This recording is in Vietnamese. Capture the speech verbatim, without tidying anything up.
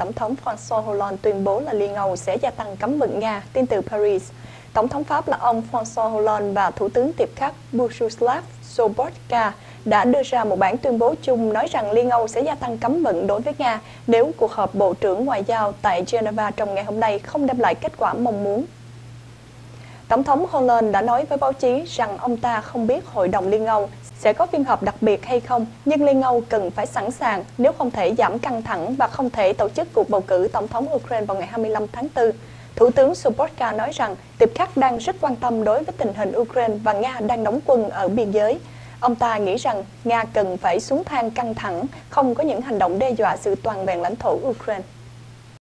Tổng thống François Hollande tuyên bố là Liên Âu sẽ gia tăng cấm vận Nga, tin từ Paris. Tổng thống Pháp là ông François Hollande và Thủ tướng Tiệp Khắc Bohuslav Sobotka đã đưa ra một bản tuyên bố chung nói rằng Liên Âu sẽ gia tăng cấm vận đối với Nga nếu cuộc họp Bộ trưởng Ngoại giao tại Geneva trong ngày hôm nay không đem lại kết quả mong muốn. Tổng thống Hollande đã nói với báo chí rằng ông ta không biết Hội đồng Liên Âu sẽ có phiên họp đặc biệt hay không, nhưng Liên Âu cần phải sẵn sàng nếu không thể giảm căng thẳng và không thể tổ chức cuộc bầu cử tổng thống Ukraine vào ngày hai mươi lăm tháng tư. Thủ tướng Sobotka nói rằng Tiệp Khắc đang rất quan tâm đối với tình hình Ukraine và Nga đang đóng quân ở biên giới. Ông ta nghĩ rằng Nga cần phải xuống thang căng thẳng, không có những hành động đe dọa sự toàn vẹn lãnh thổ Ukraine.